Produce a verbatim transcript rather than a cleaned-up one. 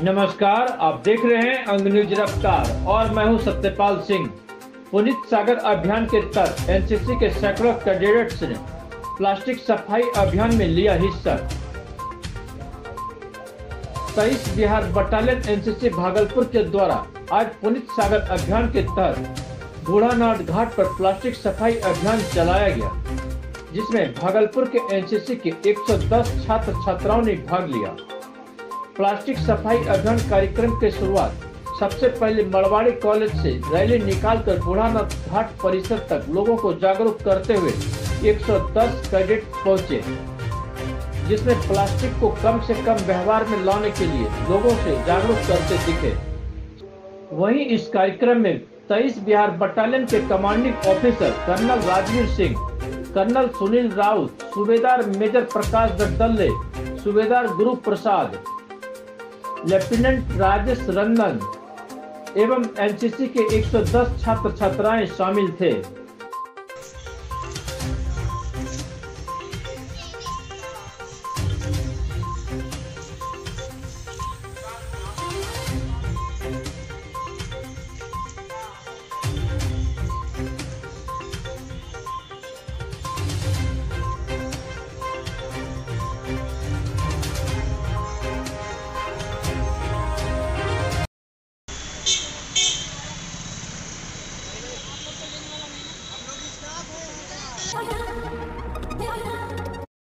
नमस्कार, आप देख रहे हैं अंग न्यूज रफ्तार और मैं हूं सत्यपाल सिंह। पुनीत सागर अभियान के तहत एनसीसी के सैकड़ों कैडेट्स ने प्लास्टिक सफाई अभियान में लिया हिस्सा। तेईस बिहार बटालियन एनसीसी भागलपुर के द्वारा आज पुनीत सागर अभियान के तहत बूढ़ानाथ घाट पर प्लास्टिक सफाई अभियान चलाया गया, जिसमें भागलपुर के एनसीसी के एक सौ दस छात्र छात्राओं ने भाग लिया। प्लास्टिक सफाई अभियान कार्यक्रम की शुरुआत सबसे पहले मड़वाड़ी कॉलेज से रैली निकालकर बूढ़ानाथ घाट परिसर तक लोगों को जागरूक करते हुए एक सौ दस कैडेट पहुंचे, जिसमें प्लास्टिक को कम से कम व्यवहार में लाने के लिए लोगों से जागरूक करते दिखे। वहीं इस कार्यक्रम में तेईस बिहार बटालियन के commanding officer colonel Rajveer Singh, colonel Sunil Raut, subedar major प्रकाश गड्डल्ले, सूबेदार गुरु प्रसाद, लेफ्टिनेंट राजेश रंजन एवं एनसीसी के एक सौ दस छात्र छात्राएं शामिल थे।